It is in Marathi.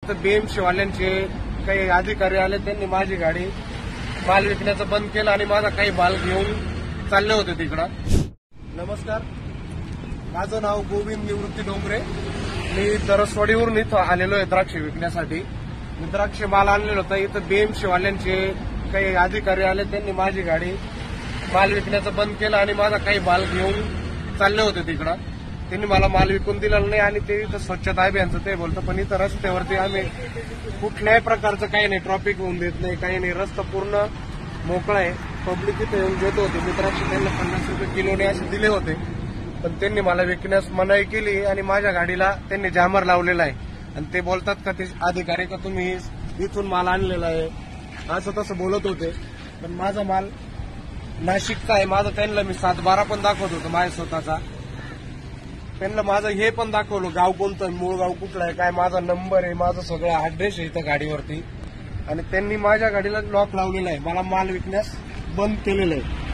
इथं बीएमसी वाल्यांचे काही अधिकारी आले, त्यांनी माझी गाडी माल विकण्याचं बंद केलं आणि माझा काही माल घेऊन चालले होते तिकडं. नमस्कार, माझं नाव गोविंद निवृत्ती डोंगरे. मी तरसवाडीवरून इथं आलेलो आहे द्राक्ष विकण्यासाठी. मी द्राक्ष माल आणलेला होता. इथं बीएमसी वाल्यांचे काही अधिकारी आले, त्यांनी माझी गाडी माल विकण्याचं बंद केलं आणि माझा काही माल घेऊन चालले होते तिकडं. त्यांनी मला माल विकून दिला नाही आणि ते इथं स्वच्छता अभियानचं ते बोलतं, पण इथं रस्त्यावरती आम्ही कुठल्याही प्रकारचं काही नाही, ट्रॉफिक होऊन देत नाही, काही नाही. रस्ता पूर्ण मोकळा आहे. पब्लिक इथे येऊन घेत होते. मी द्राक्ष त्यांना 50 रुपये किलोने असे दिले होते, पण त्यांनी मला विकण्यास मनाई केली आणि माझ्या गाडीला त्यांनी जॅमर लावलेला आहे. आणि ते बोलतात का ते अधिकारी का तुम्ही इथून माल आणलेला आहे, असं तसं बोलत होते. पण माझा माल नाशिकचा आहे. माझं त्यांना मी 7/12 पण दाखवत होतो माझ्या स्वतःचा. त्यांना माझं हे पण दाखवलं, गाव कोणतं, मूळ गाव कुठलं आहे, काय माझा नंबर आहे, माझं सगळं ऍड्रेस आहे इथं गाडीवरती. आणि त्यांनी माझ्या गाडीला लॉक लावलेला आहे, मला माल विकण्यास बंद केलेलं आहे.